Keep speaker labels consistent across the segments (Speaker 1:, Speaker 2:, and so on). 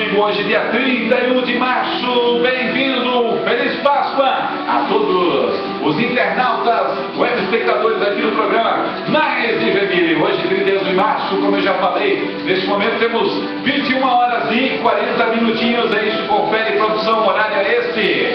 Speaker 1: amigo, hoje dia 31 de março, bem-vindo, Feliz Páscoa a todos os internautas, web espectadores aqui no programa Mais de Joinville. Hoje 31 de março, como eu já falei, neste momento temos 21 horas e 40 minutinhos, é isso, confere produção, horário é esse.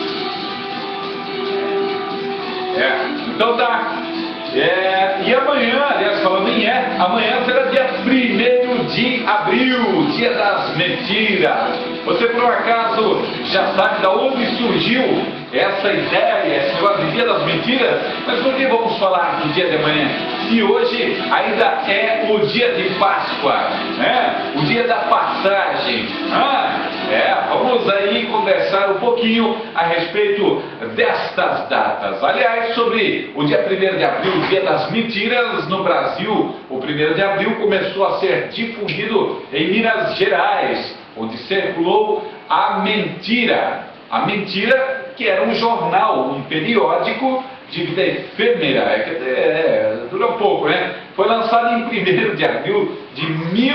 Speaker 1: Então tá. E amanhã, aliás, falando em amanhã será dia 1º de abril, dia das mentiras. Você por um acaso já sabe de onde surgiu essa ideia, esse negócio de dia das mentiras? Mas por que vamos falar do dia de amanhã? Se hoje ainda é o dia de Páscoa, né? O dia da passagem. Vamos aí conversar um pouquinho a respeito destas datas. Aliás, sobre o dia 1º de abril, o dia das mentiras no Brasil, o 1º de abril começou a ser difundido em Minas Gerais, onde circulou a Mentira. A Mentira, que era um jornal, um periódico de vida efêmera, dura um pouco, né? Foi lançado em 1º de abril de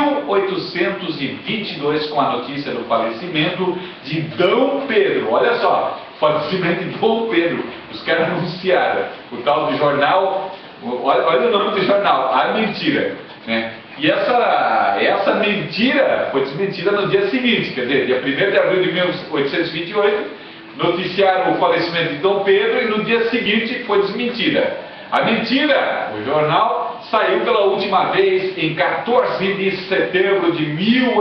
Speaker 1: 1822 com a notícia do falecimento de Dom Pedro. Olha só, falecimento de Dom Pedro. Os caras anunciaram o tal do jornal, olha o nome do jornal, A Mentira, né? E essa mentira foi desmentida no dia seguinte, quer dizer, dia 1º de abril de 1828, noticiaram o falecimento de Dom Pedro e no dia seguinte foi desmentida. A mentira, o jornal, saiu pela última vez em 14 de setembro de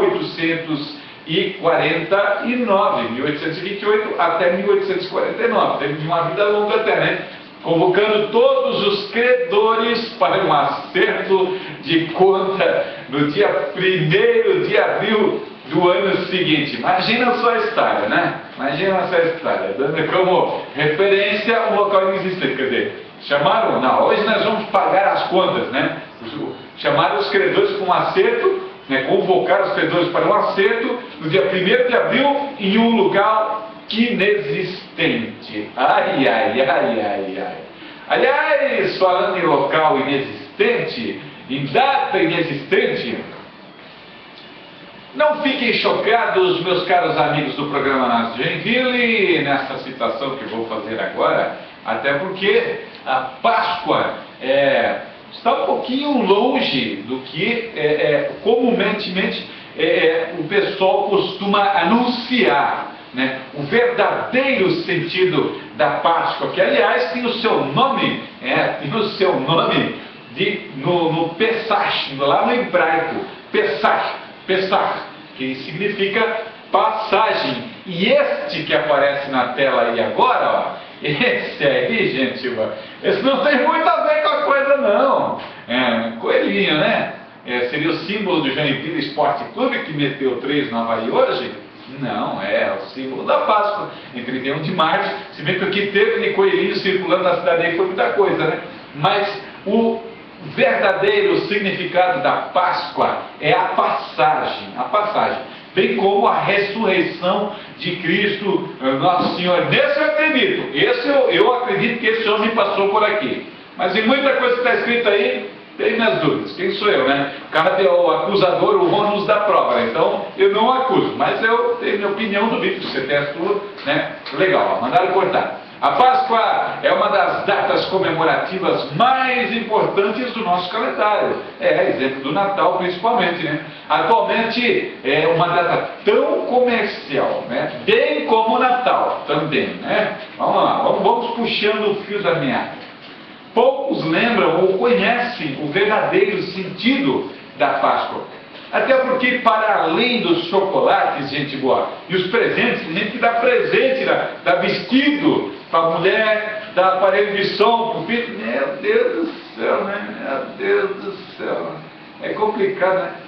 Speaker 1: 1849, 1828 até 1849, teve uma vida longa até, né? Convocando todos os credores para um acerto de conta no dia 1º de abril do ano seguinte. Imagina só a história, né? Imagina só a história, dando como referência um local inexistente. Quer dizer, chamaram, não, hoje nós vamos pagar as contas, né? Chamaram os credores para um acerto, né? Convocaram os credores para um acerto no dia 1º de abril em um lugar inexistente. Ai, ai, ai, ai, ai. Aliás, falando em local inexistente, em data inexistente, não fiquem chocados, meus caros amigos do programa Nas de Joinville, nessa citação que vou fazer agora, até porque a Páscoa está um pouquinho longe do que comumente o pessoal costuma anunciar, né? O verdadeiro sentido da Páscoa, que aliás tem o seu nome, no Pesach, lá no hebraico, Pesach, que significa passagem. E este que aparece na tela aí agora, ó, esse aí, gente, esse não tem muito a ver com a coisa não. Coelhinho, né? Seria o símbolo do Joinville Esporte Clube, que meteu 3 no Havaí hoje. Não, é o símbolo da Páscoa, em 31 de março, se bem que o que teve de coelhinho circulando na cidade aí foi muita coisa, né? Mas o verdadeiro significado da Páscoa é a passagem, bem como a ressurreição de Cristo, Nosso Senhor. Nesse eu acredito, eu acredito que esse homem passou por aqui, mas em muita coisa que está escrita aí, tem minhas dúvidas. Quem sou eu, né? Cabe ao acusador o ônus da prova, né? Então eu não acuso, mas eu tenho minha opinião, duvido que você tenha a sua, né? Legal, mandaram cortar. A Páscoa é uma das datas comemorativas mais importantes do nosso calendário. Exemplo do Natal principalmente, né? Atualmente é uma data tão comercial, né? Bem como o Natal também, né? Vamos lá, vamos puxando o fio da meada. Poucos lembram ou conhecem o verdadeiro sentido da Páscoa. Até porque, para além dos chocolates, gente boa, e os presentes, tem gente que dá presente, dá vestido para a mulher, dá aparelho de som para o filho. Meu Deus do céu, né? Meu Deus do céu. É complicado, né?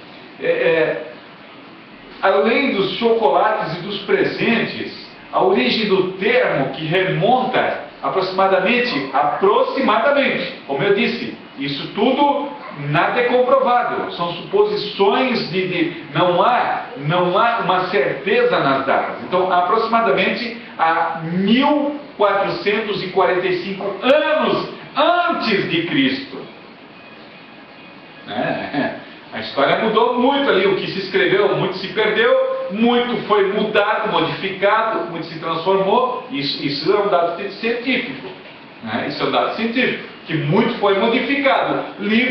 Speaker 1: Além dos chocolates e dos presentes, a origem do termo que remonta aproximadamente, como eu disse, isso tudo nada é comprovado, são suposições não há uma certeza nas datas. Então, aproximadamente há 1445 anos antes de Cristo. A história mudou muito ali, o que se escreveu, muito se perdeu, muito foi mudado, modificado, muito se transformou. Isso é um dado científico, né? Isso é um dado científico, que muito foi modificado.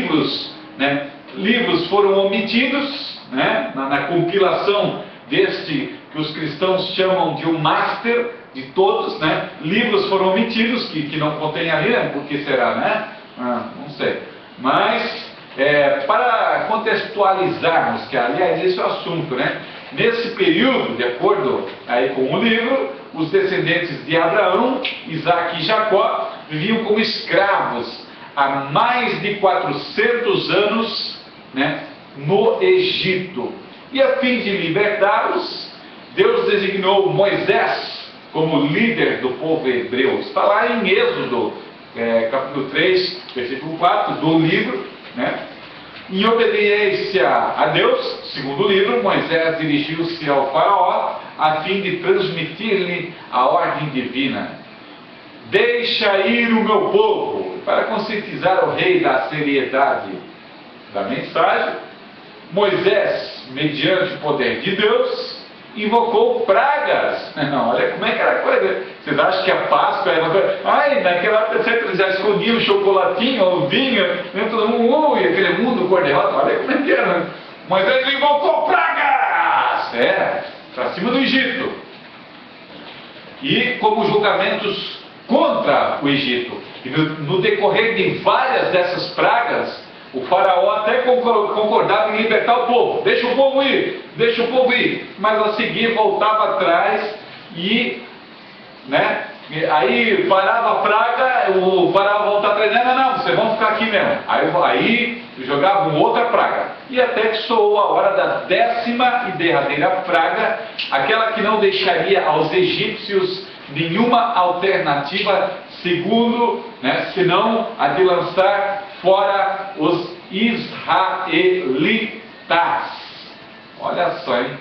Speaker 1: Livros foram omitidos, né? Na compilação deste que os cristãos chamam de um master de todos, né? Livros foram omitidos que não contém ali, né? Por que será, né? Não sei. Mas para contextualizarmos, que aliás esse é o assunto, né? Nesse período, de acordo aí com o livro, os descendentes de Abraão, Isaac e Jacó viviam como escravos há mais de 400 anos, né, no Egito. E a fim de libertá-los, Deus designou Moisés como líder do povo hebreu. Está lá em Êxodo, capítulo 3, versículo 4 do livro, né? Em obediência a Deus, segundo o livro, Moisés dirigiu-se ao faraó a fim de transmitir-lhe a ordem divina. Deixa ir o meu povo, para conscientizar o rei da seriedade da mensagem. Moisés, mediante o poder de Deus, invocou pragas. Não, olha como é que era a coisa. Vocês acham que a Páscoa era uma coisa... naquela época eles já escondiam o chocolatinho, o vinho, todo mundo, e aquele mundo cor-de-rosa. Olha como é que era. Moisés invocou pragas! Para cima do Egito. E como julgamentos contra o Egito. E no decorrer de várias dessas pragas, o faraó até concordava em libertar o povo. Deixa o povo ir, deixa o povo ir. Mas a seguir voltava atrás e, né, aí parava a praga, o faraó voltava atrás. Não, vocês vão ficar aqui mesmo. Aí jogavam outra praga. E até que soou a hora da 10ª e derradeira praga, aquela que não deixaria aos egípcios nenhuma alternativa senão a de lançar fora os israelitas. Olha só, hein?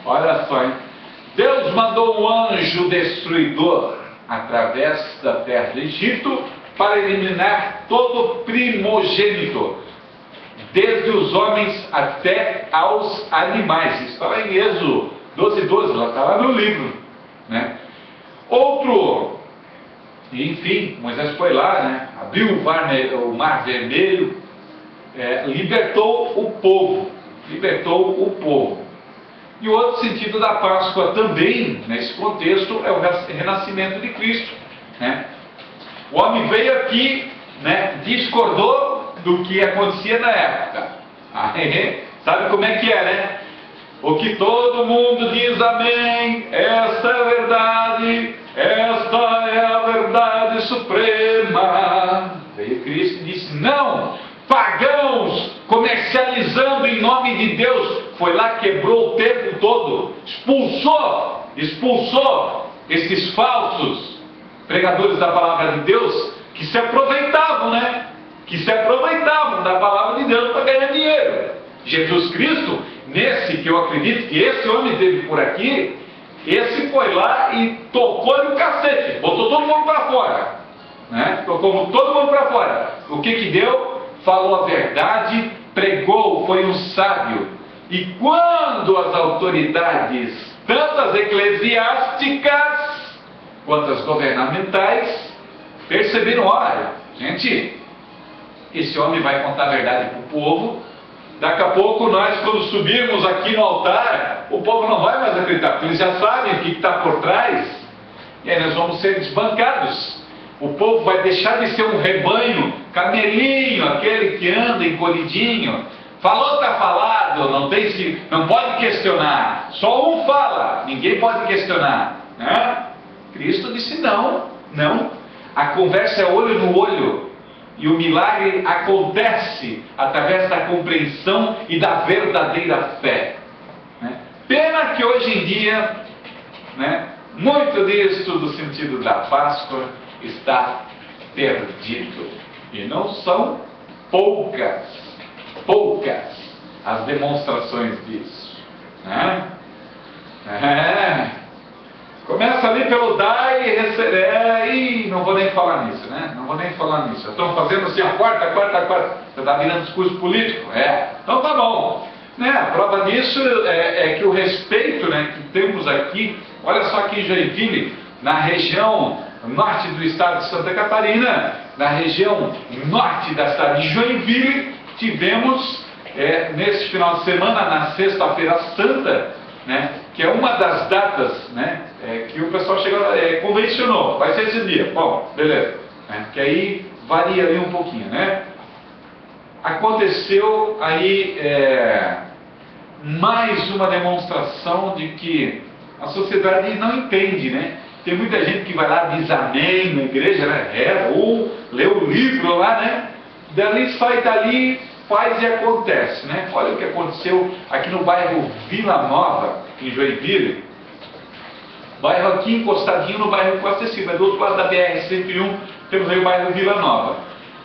Speaker 1: Deus mandou um anjo destruidor através da terra do Egito para eliminar todo primogênito, desde os homens até aos animais. Isso está lá em Êxodo 12:12, está lá no livro, né? Enfim, Moisés foi lá, né? Abriu o mar vermelho, libertou o povo. E o outro sentido da Páscoa também, nesse contexto, é o renascimento de Cristo, né? O homem veio aqui, né, discordou do que acontecia na época. Sabe como é que é, né? O que todo mundo diz amém, esta é a verdade, esta é a verdade suprema. Veio Cristo e disse: não, pagãos comercializando em nome de Deus. Foi lá, quebrou o templo todo, expulsou esses falsos pregadores da palavra de Deus, que se aproveitavam, né? Que se aproveitavam da palavra de Deus para ganhar dinheiro. Jesus Cristo, nesse que eu acredito que esse homem teve por aqui, esse foi lá e tocou no cacete, botou todo mundo para fora, né? Tocou todo mundo para fora. O que deu? Falou a verdade, pregou, foi um sábio. E quando as autoridades, tanto as eclesiásticas quanto as governamentais, perceberam: olha, gente, esse homem vai contar a verdade para o povo. Daqui a pouco nós, quando subirmos aqui no altar, o povo não vai mais acreditar, porque eles já sabem o que está por trás, e aí nós vamos ser desbancados. O povo vai deixar de ser um rebanho camelinho, aquele que anda encolhidinho. Falou, está falado, não pode questionar. Só um fala, ninguém pode questionar, né? Cristo disse: não. A conversa é olho no olho. E o milagre acontece através da compreensão e da verdadeira fé, né? Pena que hoje em dia, né, muito disso do sentido da Páscoa está perdido. E não são poucas as demonstrações disso, né? Começa ali pelo dar e receber. E não vou nem falar nisso, né? Estão fazendo assim a quarta. Você está virando discurso político? Então tá bom. Né? A prova disso é que o respeito, né, que temos aqui, olha só aqui em Joinville, na região norte do estado de Santa Catarina, na região norte da cidade de Joinville, tivemos nesse final de semana, na Sexta-feira Santa, né, que é uma das datas, né, que o pessoal convencionou, vai ser esse dia, bom, beleza, né, que aí varia ali um pouquinho, né? Aconteceu aí mais uma demonstração de que a sociedade não entende, né? Tem muita gente que vai lá, diz amém na igreja, né? Ou lê o livro lá, né? Sai dali, faz e acontece, né? Olha o que aconteceu aqui no bairro Vila Nova, em Joinville. Bairro aqui encostadinho no bairro Costa Silva, do outro lado da BR-101, temos aí o bairro Vila Nova.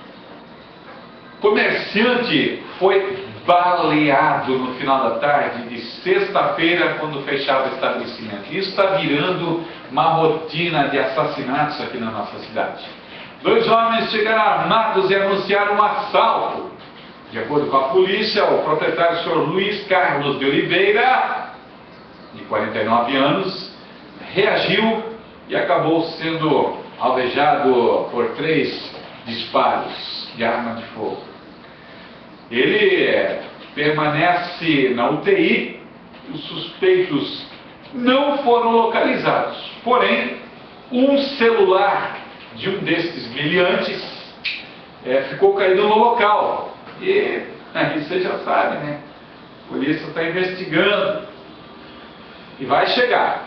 Speaker 1: Comerciante foi baleado no final da tarde de sexta-feira, quando fechava o estabelecimento. Isso está virando uma rotina de assassinatos aqui na nossa cidade. 2 homens chegaram armados e anunciaram um assalto. De acordo com a polícia, o proprietário, o senhor Luiz Carlos de Oliveira, de 49 anos, reagiu e acabou sendo alvejado por 3 disparos de arma de fogo. Ele permanece na UTI, os suspeitos não foram localizados. Porém, um celular de um desses meliantes ficou caído no local. E aí você já sabe, né? A polícia está investigando. E vai chegar.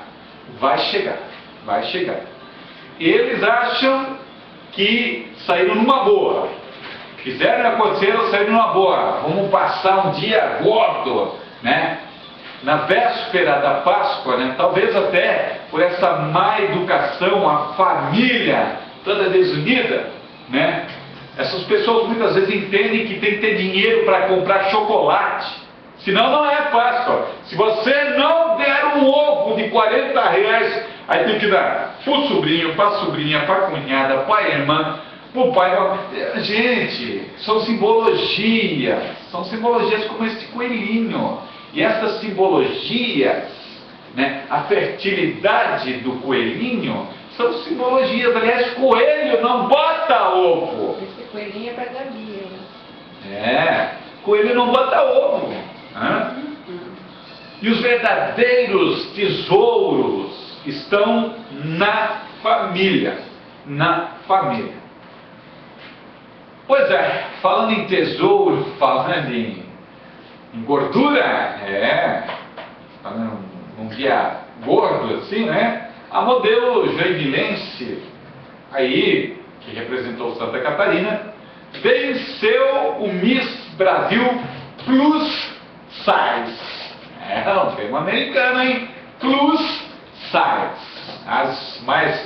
Speaker 1: Eles acham que saíram numa boa. Fizeram e aconteceram, saíram numa boa. Vamos passar um dia gordo, né? Na véspera da Páscoa, né? Talvez até por essa má educação, a família toda desunida, né? Essas pessoas muitas vezes entendem que tem que ter dinheiro para comprar chocolate, senão não é Páscoa. Se você não der um ovo de 40 reais, aí tem que dar para o sobrinho, para a sobrinha, para a cunhada, para a irmã, para o pai. Gente, são simbologias como este coelhinho. E essas simbologias, né, a fertilidade do coelhinho, são simbologias. Aliás, coelho não bota ovo.
Speaker 2: Esse coelhinho é para dar Bia, né?
Speaker 1: Coelho não bota ovo. E os verdadeiros tesouros estão na família. Pois é, falando em tesouro, falando em gordura, falando num dia gordo assim, né? A modelo joinvilense, aí, que representou Santa Catarina, venceu o Miss Brasil Plus Size. Um termo americano, hein? Plus Size. As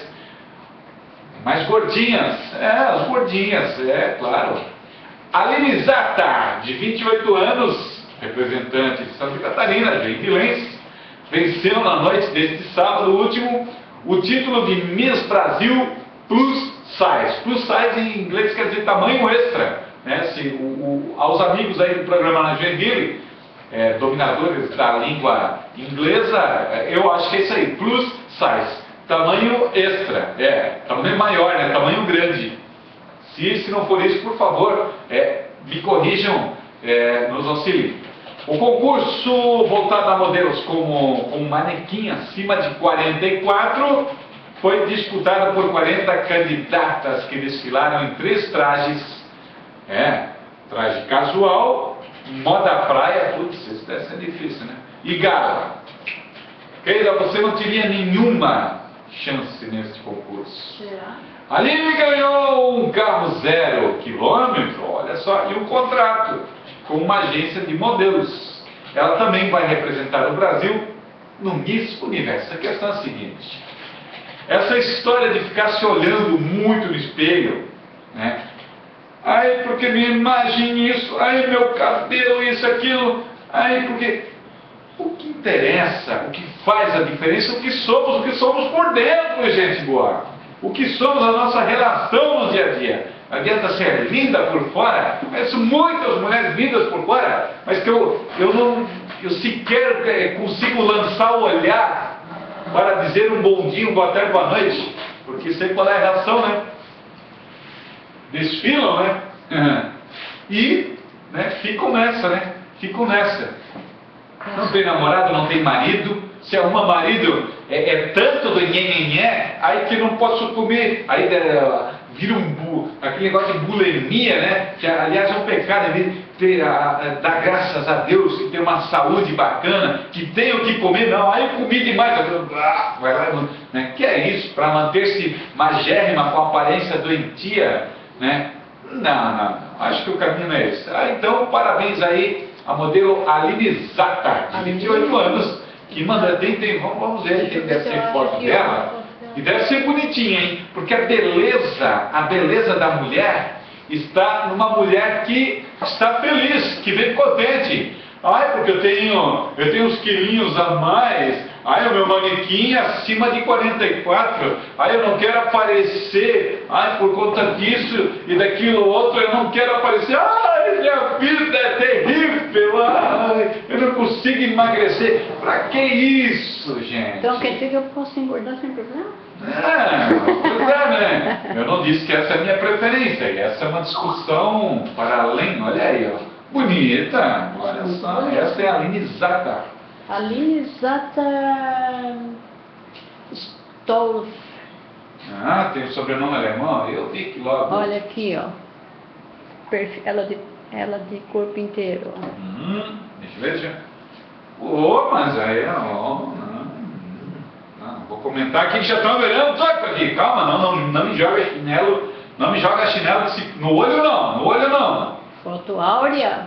Speaker 1: mais gordinhas. As gordinhas, claro. Aline Zata, de 28 anos, representante de Santa Catarina, joinvilense, venceu na noite deste sábado último o título de Miss Brasil Plus Size. Plus Size em inglês quer dizer tamanho extra, né? Aos amigos aí do programa na Joinville, dominadores da língua inglesa, eu acho que é isso aí, Plus Size, tamanho extra, tamanho maior, né? Tamanho grande. Se não for isso, por favor, me corrijam, nos auxiliem. O concurso voltado a modelos como um manequim acima de 44 foi disputado por 40 candidatas que desfilaram em 3 trajes. Traje casual, moda praia, putz, isso deve ser difícil, né? E gala. Keila, você não teria nenhuma chance nesse concurso.
Speaker 2: Será?
Speaker 1: Aline ganhou um carro 0 quilômetro, olha só, e um contrato com uma agência de modelos. Ela também vai representar o Brasil no Miss Universo. A questão é a seguinte: essa história de ficar se olhando muito no espelho, né? Ai, porque minha imagem isso, ai, meu cabelo isso, aquilo, ai, porque... O que interessa, o que faz a diferença é o que somos por dentro, gente boa. O que somos, a nossa relação no dia a dia. Não adianta ser linda por fora. Conheço muitas mulheres lindas por fora, mas que eu sequer consigo lançar o olhar para dizer um bom dia, um boa tarde, boa noite, porque sei qual é a reação, né? Desfilam, né? E ficam nessa, né? Ficam nessa. Não tem namorado, não tem marido. Se arruma marido, é tanto do nhenhenhé, aí que não posso comer. Aí vira aquele negócio de bulimia, né? Que aliás é um pecado, dar graças a Deus que tem uma saúde bacana, que tem o que comer, não, aí comi demais, vai lá, né? Que é isso? Para manter-se magérrima com aparência doentia, né? Não, acho que o caminho não é esse. Então, parabéns aí a modelo Aline Zata, de 28 anos, que manda, vamos ver quem deve ser foto dela. E deve ser bonitinha, hein? Porque a beleza da mulher está numa mulher que está feliz, que vem contente. Ai, porque eu tenho uns quilinhos a mais. Ai, o meu manequim é acima de 44. Ai, eu não quero aparecer. Ai, por conta disso e daquilo outro, eu não quero aparecer. Ai, minha vida é terrível. Ai, eu não consigo emagrecer. Pra que isso, gente?
Speaker 2: Então quer dizer que eu posso engordar sem problema?
Speaker 1: Né? Eu não disse que essa é a minha preferência. E essa é uma discussão para além. Olha aí, ó. Bonita. Olha só. Essa é a Aline Zata.
Speaker 2: Aline Zata Stolf.
Speaker 1: Ah, tem o sobrenome alemão? Eu vi que logo.
Speaker 2: Olha aqui, ó. Ela de corpo inteiro.
Speaker 1: Deixa eu ver, já. Mas aí, não vou comentar aqui que já estão olhando toco aqui. Calma, não me joga chinelo. Não me joga chinelo no olho não.
Speaker 2: Foto áurea.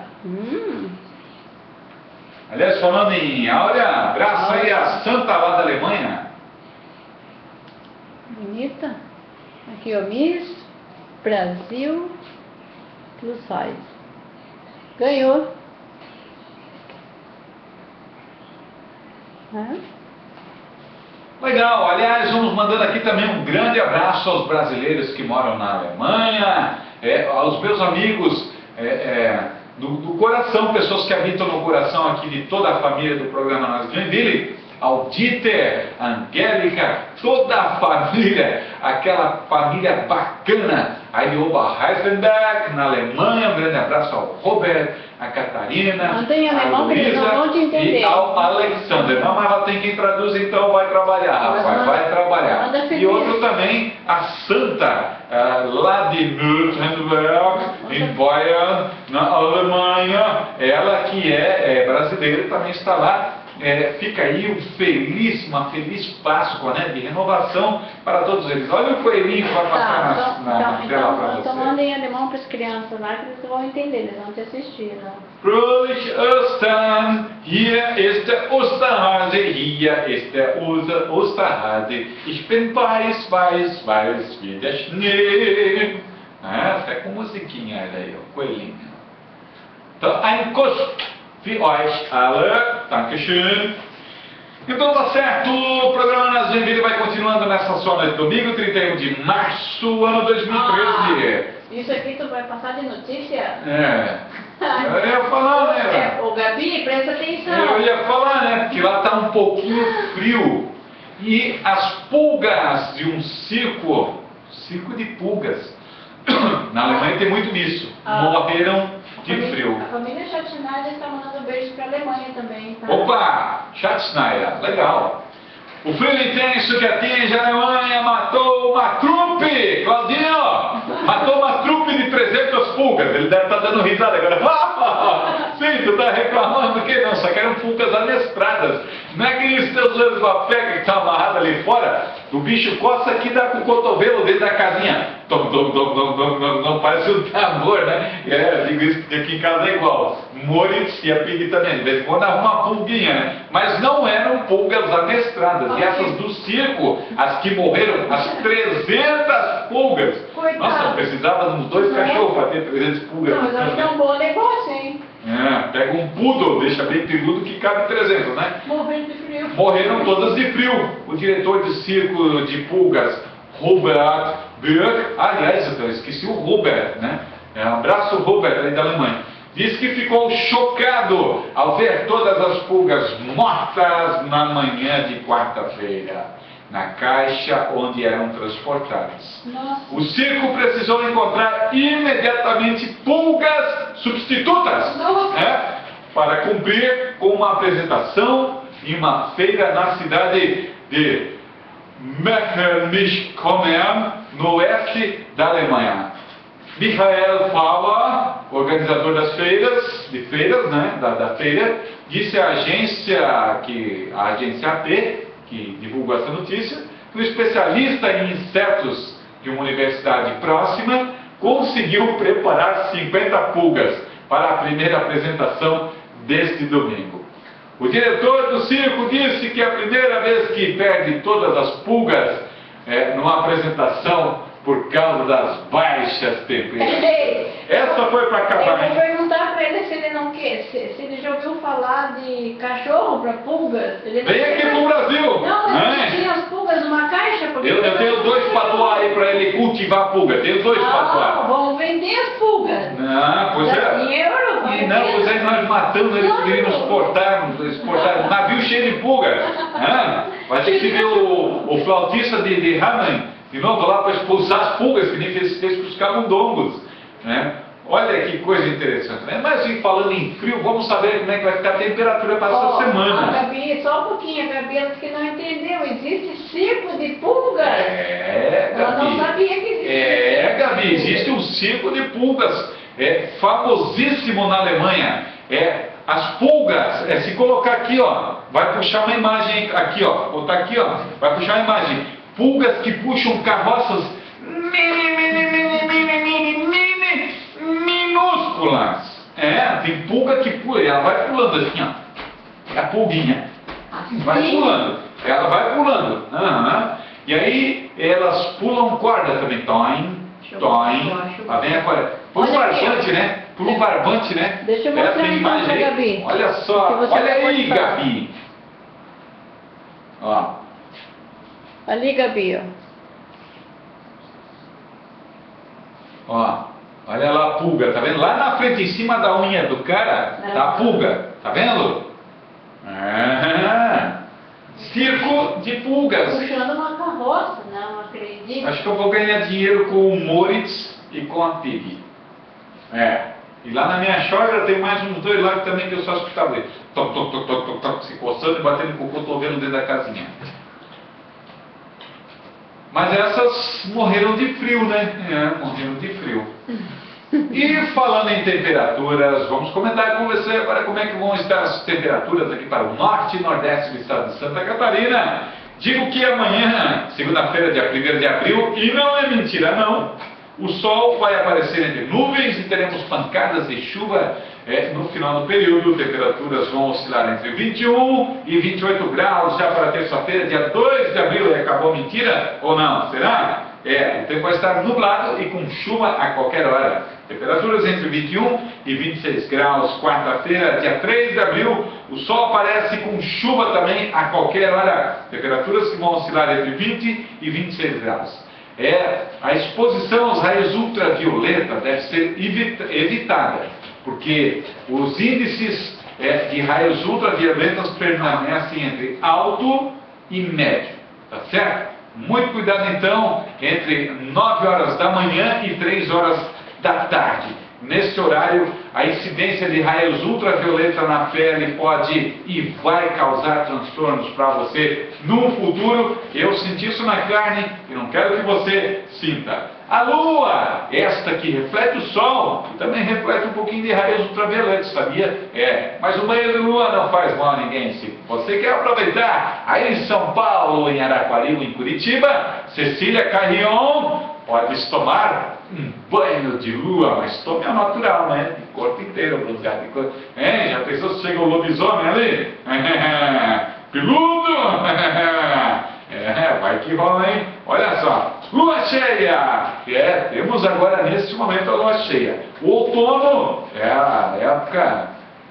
Speaker 1: Aliás, falando em áurea, abraço aí a Santa lá da Alemanha.
Speaker 2: Bonita. Aqui, ó, Miss Brasil Plus Size. Ganhou.
Speaker 1: Legal, aliás, vamos mandando aqui também um grande abraço aos brasileiros que moram na Alemanha, aos meus amigos do coração, pessoas que habitam no coração aqui de toda a família do programa Nas Joinville, ao Dieter, a Angélica, toda a família, aquela família bacana aí de Oberheisenberg, na Alemanha. Um grande abraço ao Robert, a Catarina, a Luísa e ao Alexander. Não, mas ela tem quem traduz, então vai trabalhar, rapaz, vai trabalhar. E outro também, a Santa, lá de Nürnberg, em Bayern, na Alemanha. Ela que é brasileira também está lá. Fica aí uma feliz Páscoa, né, de renovação para todos eles. Olha o coelhinho que vai passar na tela para você.
Speaker 2: Então manda em alemão para as crianças lá que eles vão entender, eles vão te assistir. Né?
Speaker 1: Fröhlich Ostern, hier ist der Osterhase, hier ist der Osterhase. Ich bin weiß, weiß, weiß wie der Schnee. Até com musiquinha aí, ó, coelhinho. Então, ein Kuss für euch alle. Dankeschön. Então tá certo, o programa Nas Joinville vai continuando nessa sua noite, domingo 31 de março, ano 2013.
Speaker 2: Isso aqui tu vai passar de notícia?
Speaker 1: Eu ia falar, né?
Speaker 2: Ô Gabi, presta atenção.
Speaker 1: Eu ia falar, né? Porque lá tá um pouquinho frio. E as pulgas de um circo de pulgas, na Alemanha tem muito disso, morreram de frio.
Speaker 2: A família Schatzneider está mandando beijo para a Alemanha também, tá?
Speaker 1: Opa! Schatzneider, legal. O frio intenso que atinge a Alemanha matou uma trupe, Claudinho! Matou uma trupe de 300 pulgas. Ele deve estar dando risada agora. Sim, tu está reclamando que não, só que eram pulgas amestradas. Não é aqueles teus olhos com a pega que está amarrado ali fora? O bicho coça aqui dá com o cotovelo dentro da casinha. Não parece um tambor, né? Digo isso porque aqui em casa é igual. Moritz e a Pig também. De vez em quando arruma uma pulguinha, né? Mas não eram pulgas amestradas. E essas do circo, as que morreram, as 300 pulgas.
Speaker 2: Coitado.
Speaker 1: Nossa, eu precisava de uns 2 cachorros para ter 300 pulgas.
Speaker 2: Não, mas acho que é um bom negócio, hein?
Speaker 1: Pega um poodle, deixa bem peludo que cabe 300, né?
Speaker 2: Morrendo de frio.
Speaker 1: Morreram todas de frio. O diretor de circo de pulgas, Robert Böck, aliás, eu esqueci o Robert, né? Um abraço, Robert, aí da Alemanha. Diz que ficou chocado ao ver todas as pulgas mortas na manhã de quarta-feira, na caixa onde eram transportadas.
Speaker 2: Nossa.
Speaker 1: O circo precisou encontrar imediatamente pulgas substitutas, né, para cumprir com uma apresentação em uma feira na cidade de Mechanisch-Kommern, no oeste da Alemanha. Michael Fauer, organizador das feiras, né, da feira, disse à agência AP, que divulgou essa notícia, que o especialista em insetos de uma universidade próxima conseguiu preparar 50 pulgas para a primeira apresentação deste domingo. O diretor do circo disse que é a primeira vez que perde todas as pulgas numa apresentação por causa das baixas temperaturas. Essa foi para acabar.
Speaker 2: Eu vou perguntar para ele se ele não quer, se ele já ouviu falar de cachorro para pulgas. Ele não
Speaker 1: Vem aqui pro Brasil.
Speaker 2: Não,
Speaker 1: né?
Speaker 2: ele tinha as pulgas numa caixa.
Speaker 1: Eu tenho 2 patuá aí para ele cultivar pulga. Tenho 2 patuá.
Speaker 2: Vamos vender as pulgas.
Speaker 1: Não, pois
Speaker 2: Dá dinheiro,
Speaker 1: E não, pois é, nós matamos eles, queríamos exportar um navio cheio de pulga. Vai ter que ver o flautista de Hamelin de novo lá para expulsar as pulgas, que nem fez com os camundongos. Né? Olha que coisa interessante. Né? Mas falando em frio, vamos saber como é que vai ficar a temperatura para essa semana.
Speaker 2: A Gabi, só um pouquinho, a Gabi ela que não entendeu. Existe circo de pulgas?
Speaker 1: Gabi.
Speaker 2: Ela não sabia que existia.
Speaker 1: Gabi, existe um circo de pulgas. Famosíssimo na Alemanha. As pulgas, se colocar aqui, ó, vai puxar uma imagem aqui, ó, botar aqui, ó, vai puxar uma imagem. Pulgas que puxam carroças minúsculas. Tem pulga que pula, ela vai pulando assim, ó. É a pulguinha. Vai pulando. Ela vai pulando. E aí elas pulam corda também. Toim. Tá vendo a corda? Pula um barbante, né? Pula um barbante, né?
Speaker 2: Deixa eu mostrar
Speaker 1: tem
Speaker 2: então
Speaker 1: imagem aí.
Speaker 2: Gabi.
Speaker 1: Olha só. Olha aí, Gabi. Ó.
Speaker 2: Ali, Gabi,
Speaker 1: ó. Olha lá a pulga, tá vendo? Lá na frente, em cima da unha do cara, tá a pulga. Tá vendo? Circo de pulgas.
Speaker 2: puxando uma carroça, não acredito.
Speaker 1: Acho que eu vou ganhar dinheiro com o Moritz e com a Pig. E lá na minha chácara tem mais uns 2 lá também que eu só escutava ele. Toc, toc, toc, toc, toc, toc, se coçando e batendo com o cotovelo dentro da casinha. Mas essas morreram de frio, né? Morreram de frio. E falando em temperaturas, vamos comentar com você agora como é que vão estar as temperaturas aqui para o norte e nordeste do estado de Santa Catarina. Digo que amanhã, segunda-feira, dia 1º de abril, e não é mentira não, o sol vai aparecer entre nuvens e teremos pancadas de chuva no final do período. Temperaturas vão oscilar entre 21 e 28 graus já para terça-feira, dia 2 de abril. Acabou a mentira ou não? Será? O tempo vai estar nublado e com chuva a qualquer hora. Temperaturas entre 21 e 26 graus. Quarta-feira, dia 3 de abril, o sol aparece com chuva também a qualquer hora. Temperaturas que vão oscilar entre 20 e 26 graus. A exposição aos raios ultravioleta deve ser evitada, porque os índices de raios ultravioletas permanecem entre alto e médio, tá certo? Muito cuidado então entre 9 horas da manhã e 3 horas da tarde. Nesse horário, a incidência de raios ultravioleta na pele pode e vai causar transtornos para você no futuro. Eu senti isso na carne e não quero que você sinta. A lua, esta que reflete o sol, também reflete um pouquinho de raios ultravioletas, sabia? Mas o banho de lua não faz mal a ninguém. Se você quer aproveitar, aí em São Paulo, em Araquari, em Curitiba, Cecília Carrion, pode tomar um banho de lua, mas tome ao natural, né? De corpo inteiro, bronzeado. Já pensou se chega o lobisomem ali? Peludo! Vai que rola, hein? Olha só, lua cheia! Temos agora neste momento a lua cheia. O outono é a época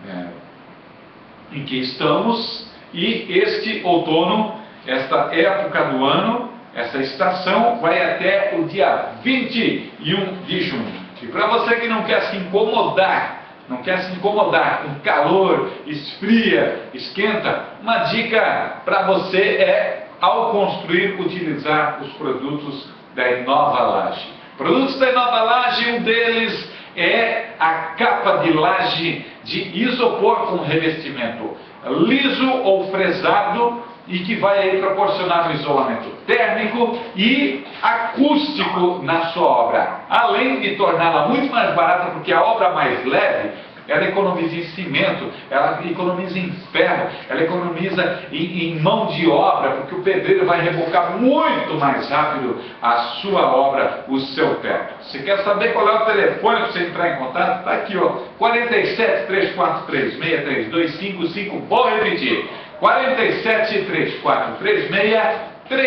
Speaker 1: em que estamos, e este outono, esta época do ano, Essa estação vai até o dia 21 de junho. E para você que não quer se incomodar com calor, esfria, esquenta, uma dica para você é, ao construir, utilizar os produtos da Inova Laje. Produtos da Inova Laje, um deles é a capa de laje de isopor com revestimento liso ou fresado e que vai aí proporcionar um isolamento térmico e acústico na sua obra, além de torná-la muito mais barata, porque a obra mais leve, ela economiza em cimento, ela economiza em ferro, ela economiza em mão de obra, porque o pedreiro vai rebocar muito mais rápido a sua obra, o seu teto. Você quer saber qual é o telefone para você entrar em contato? Está aqui, ó, 47 3436 3255, vou repetir, 47 3436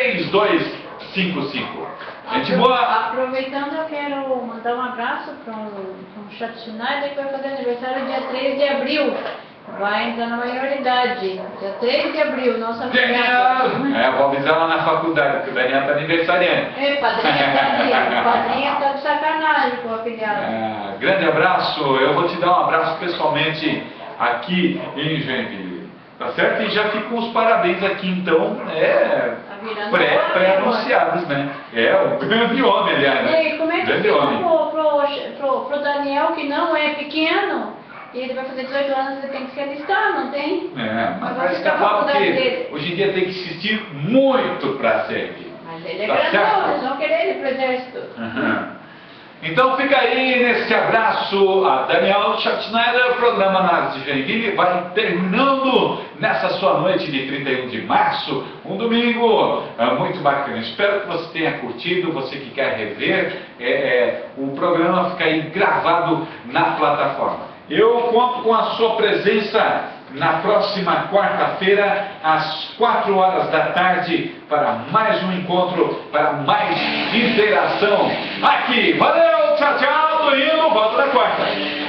Speaker 1: 3255. Gente boa!
Speaker 2: Aproveitando, eu quero mandar um abraço para um Chato Schneider que vai fazer aniversário dia 3 de abril. Vai entrar na maioridade. Dia 3 de abril, nossa
Speaker 1: Daniel! Vou avisar lá na faculdade, que o Daniel está aniversariante.
Speaker 2: Padrinha tá de sacanagem com a afilhada.
Speaker 1: Grande abraço, eu vou te dar um abraço pessoalmente aqui em Joinville. Tá certo? E já ficam os parabéns aqui, então, pré-anunciados, né? É um grande homem, aliás, né?
Speaker 2: E como é que
Speaker 1: grande
Speaker 2: fica
Speaker 1: homem.
Speaker 2: pro Daniel, que não é pequeno, e ele vai fazer 18 anos, ele tem que se alistar, não tem?
Speaker 1: Mas vai escapar porque hoje em dia tem que assistir muito para servir.
Speaker 2: Mas ele é grandão, eles vão querer ele pro exército.
Speaker 1: Então fica aí nesse abraço a Daniel Schneider. O programa Análise de Joinville vai terminando nessa sua noite de 31 de março, um domingo muito bacana. Espero que você tenha curtido, você que quer rever, o programa fica aí gravado na plataforma. Eu conto com a sua presença na próxima quarta-feira, às 4 horas da tarde, para mais um encontro, para mais interação aqui. Valeu, tchau, tchau, tô indo, volto na quarta.